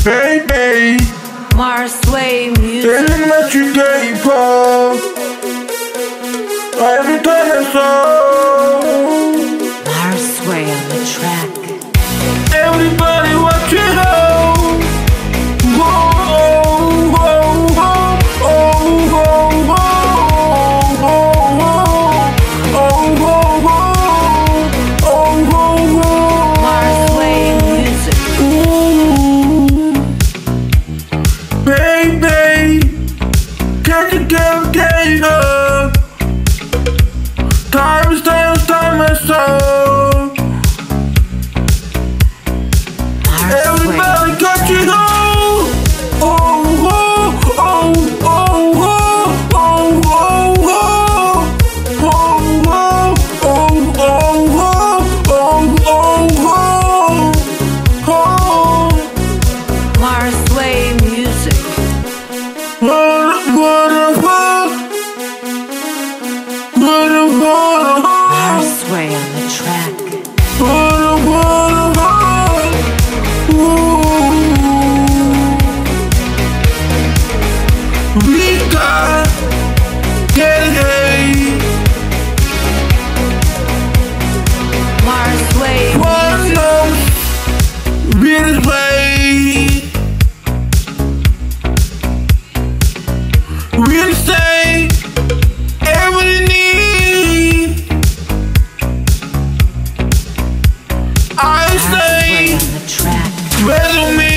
Baby, Marsway music. telling that you gave up every time I saw Marsway on the track. everybody watching out. Whoa, whoa, whoa, whoa, whoa, whoa, whoa, whoa, whoa, whoa. Marsway music. Baby, can't you get up? Time is so. Everybody got you go. Oh, oh, oh, oh, oh, oh, oh, oh, oh, oh, oh, oh, oh. Marsway music. Marsway on the track. Marsway We'll say everybody need. I Marsway say on the track. better me.